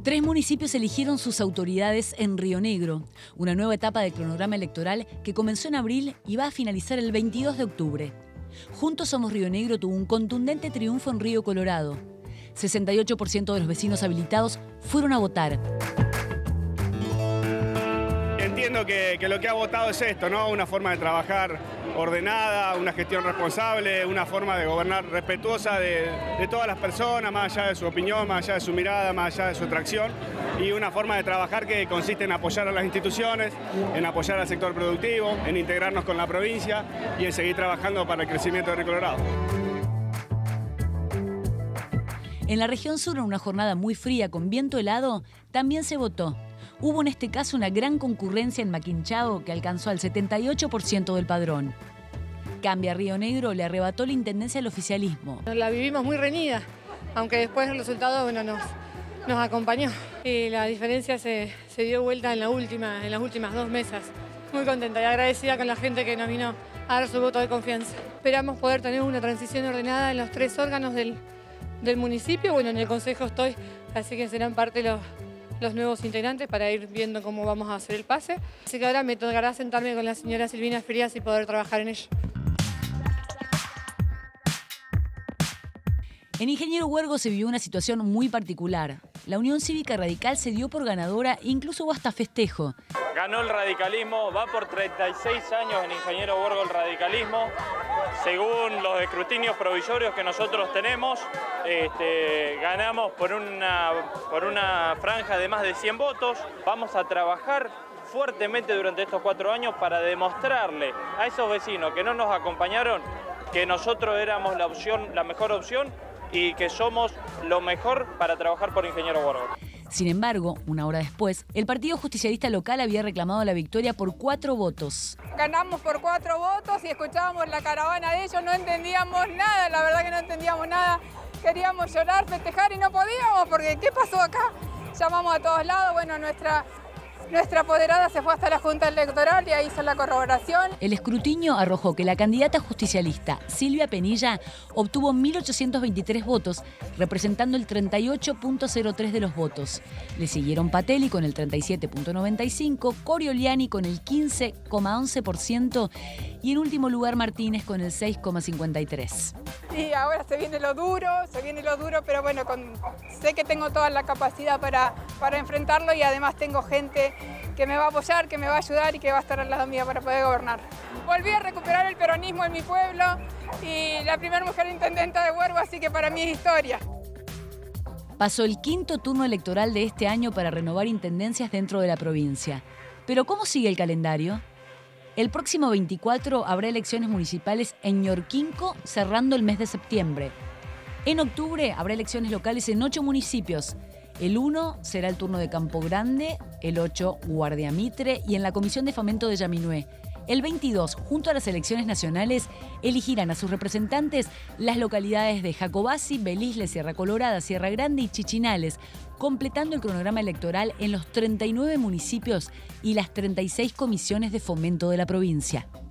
3 municipios eligieron sus autoridades en Río Negro, una nueva etapa del cronograma electoral que comenzó en abril y va a finalizar el 22 de octubre. Juntos Somos Río Negro tuvo un contundente triunfo en Río Colorado. 68% de los vecinos habilitados fueron a votar. Entiendo que lo que ha votado es esto, ¿no? Una forma de trabajar ordenada, una gestión responsable, una forma de gobernar respetuosa de todas las personas, más allá de su opinión, más allá de su mirada, más allá de su atracción, y una forma de trabajar que consiste en apoyar a las instituciones, en apoyar al sector productivo, en integrarnos con la provincia y en seguir trabajando para el crecimiento de Río Colorado. En la región sur, en una jornada muy fría con viento helado, también se votó. Hubo en este caso una gran concurrencia en Maquinchao que alcanzó al 78% del padrón. Cambia Río Negro le arrebató la intendencia al oficialismo. La vivimos muy reñida, aunque después el resultado nos acompañó. Y la diferencia se dio vuelta en las últimas 2 mesas. Muy contenta y agradecida con la gente que nos vino a dar su voto de confianza. Esperamos poder tener una transición ordenada en los 3 órganos del municipio. Bueno, en el consejo estoy, así que serán parte los nuevos integrantes para ir viendo cómo vamos a hacer el pase. Así que ahora me tocará sentarme con la señora Silvina Frías y poder trabajar en ello. En Ingeniero Huergo se vivió una situación muy particular. La Unión Cívica Radical se dio por ganadora e incluso hubo hasta festejo. Ganó el radicalismo, va por 36 años en Ingeniero Huergo el radicalismo. Según los escrutinios provisorios que nosotros tenemos, ganamos por una franja de más de 100 votos. Vamos a trabajar fuertemente durante estos 4 años para demostrarle a esos vecinos que no nos acompañaron que nosotros éramos la mejor opción y que somos lo mejor para trabajar por Ingeniero Huergo. Sin embargo, una hora después, el Partido Justicialista local había reclamado la victoria por 4 votos. Ganamos por 4 votos y escuchábamos la caravana de ellos, no entendíamos nada, la verdad que no entendíamos nada. Queríamos llorar, festejar y no podíamos porque ¿qué pasó acá? Llamamos a todos lados, bueno, nuestra apoderada se fue hasta la Junta Electoral y ahí hizo la corroboración. El escrutinio arrojó que la candidata justicialista Silvia Penilla obtuvo 1.823 votos, representando el 38.03% de los votos. Le siguieron Patelli con el 37.95%, Corioliani con el 15.11% y en último lugar Martínez con el 6.53%. Y ahora se viene lo duro, pero bueno, sé que tengo toda la capacidad para enfrentarlo y además tengo gente que me va a apoyar, que me va a ayudar y que va a estar al lado mío para poder gobernar. Volví a recuperar el peronismo en mi pueblo y la primera mujer intendenta de Huergo, así que para mí es historia. Pasó el 5º turno electoral de este año para renovar intendencias dentro de la provincia. Pero ¿cómo sigue el calendario? El próximo 24 habrá elecciones municipales en Ñorquinco, cerrando el mes de septiembre. En octubre habrá elecciones locales en 8 municipios. El 1 será el turno de Campo Grande, el 8 Guardia Mitre y en la Comisión de Fomento de Yaminué. El 22, junto a las elecciones nacionales, elegirán a sus representantes las localidades de Jacobasi, Belisle, Sierra Colorada, Sierra Grande y Chichinales, completando el cronograma electoral en los 39 municipios y las 36 comisiones de fomento de la provincia.